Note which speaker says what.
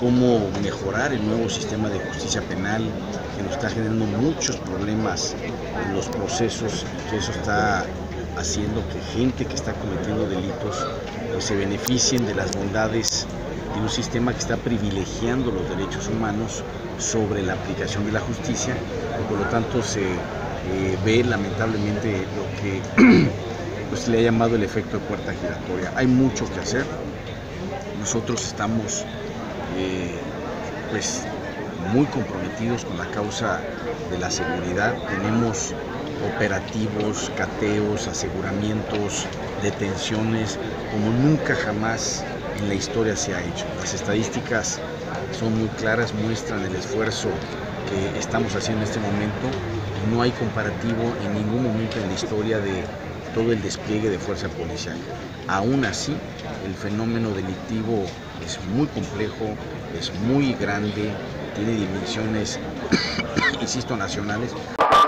Speaker 1: cómo mejorar el nuevo sistema de justicia penal, que nos está generando muchos problemas en los procesos, que eso está haciendo que gente que está cometiendo delitos pues, se beneficien de las bondades de un sistema que está privilegiando los derechos humanos sobre la aplicación de la justicia, y por lo tanto se ve lamentablemente lo que pues, le ha llamado el efecto de puerta giratoria. Hay mucho que hacer. Nosotros estamos pues muy comprometidos con la causa de la seguridad. Tenemos operativos, cateos, aseguramientos, detenciones como nunca jamás en la historia se ha hecho. Las estadísticas son muy claras, muestran el esfuerzo que estamos haciendo en este momento. No hay comparativo en ningún momento en la historia de todo el despliegue de fuerza policial. Aún así, el fenómeno delictivo es muy complejo, es muy grande, tiene dimensiones, insisto, nacionales.